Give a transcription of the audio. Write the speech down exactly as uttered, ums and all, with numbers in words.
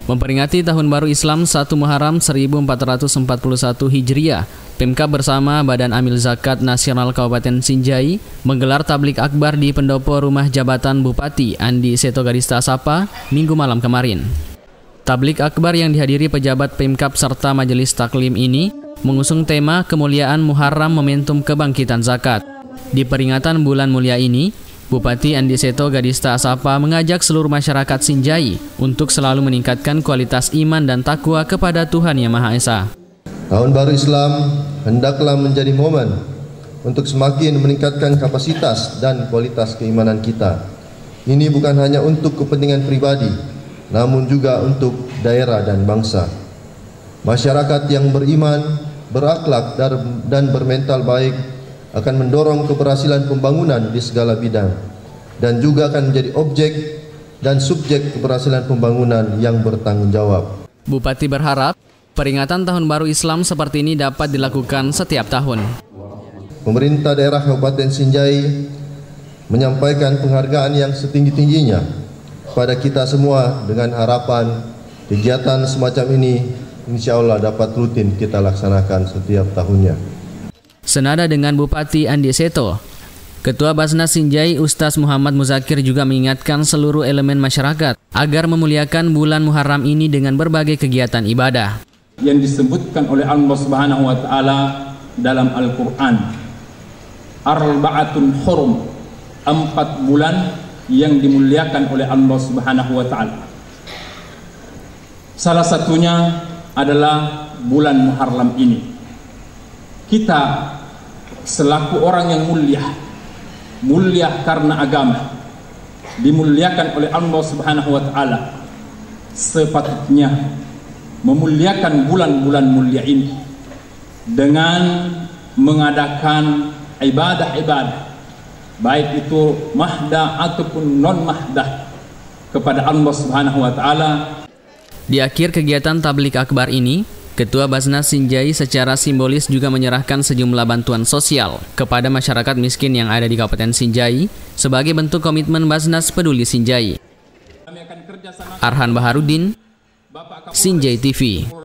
Memperingati Tahun Baru Islam satu Muharram seribu empat ratus empat puluh satu Hijriah, Pemkab bersama Badan Amil Zakat Nasional Kabupaten Sinjai menggelar tablik akbar di pendopo rumah jabatan Bupati Andi Seto Gadista Sapa Minggu malam kemarin. Tablik akbar yang dihadiri pejabat Pemkab serta Majelis Taklim ini mengusung tema Kemuliaan Muharram Momentum Kebangkitan Zakat. Di peringatan bulan mulia ini, Bupati Andi Seto Gadista Sapa mengajak seluruh masyarakat Sinjai untuk selalu meningkatkan kualitas iman dan takwa kepada Tuhan Yang Maha Esa. Tahun Baru Islam hendaklah menjadi momen untuk semakin meningkatkan kapasitas dan kualitas keimanan kita. Ini bukan hanya untuk kepentingan pribadi, namun juga untuk daerah dan bangsa. Masyarakat yang beriman, berakhlak dan bermental baik akan mendorong keberhasilan pembangunan di segala bidang dan juga akan menjadi objek dan subjek keberhasilan pembangunan yang bertanggung jawab. Bupati berharap peringatan Tahun Baru Islam seperti ini dapat dilakukan setiap tahun. Pemerintah daerah Kabupaten Sinjai menyampaikan penghargaan yang setinggi-tingginya pada kita semua dengan harapan kegiatan semacam ini insya Allah dapat rutin kita laksanakan setiap tahunnya. Senada dengan Bupati Andi Seto, Ketua Basnas Sinjai Ustaz Muhammad Muzakir juga mengingatkan seluruh elemen masyarakat agar memuliakan bulan Muharram ini dengan berbagai kegiatan ibadah. Yang disebutkan oleh Allah Subhanahu wa taala dalam Al-Qur'an. Arba'atun hurum, empat bulan yang dimuliakan oleh Allah Subhanahu wa taala. Salah satunya adalah bulan Muharram ini. Kita selaku orang yang mulia, mulia karena agama, dimuliakan oleh Allah Subhanahu wa taala, sepatutnya memuliakan bulan-bulan mulia ini dengan mengadakan ibadah-ibadah, baik itu mahdah ataupun non mahdah, kepada Allah Subhanahu wa taala. Di akhir kegiatan tablik akbar ini, Ketua Basnas Sinjai secara simbolis juga menyerahkan sejumlah bantuan sosial kepada masyarakat miskin yang ada di Kabupaten Sinjai sebagai bentuk komitmen Basnas Peduli Sinjai. Arhan Baharudin, Sinjai T V.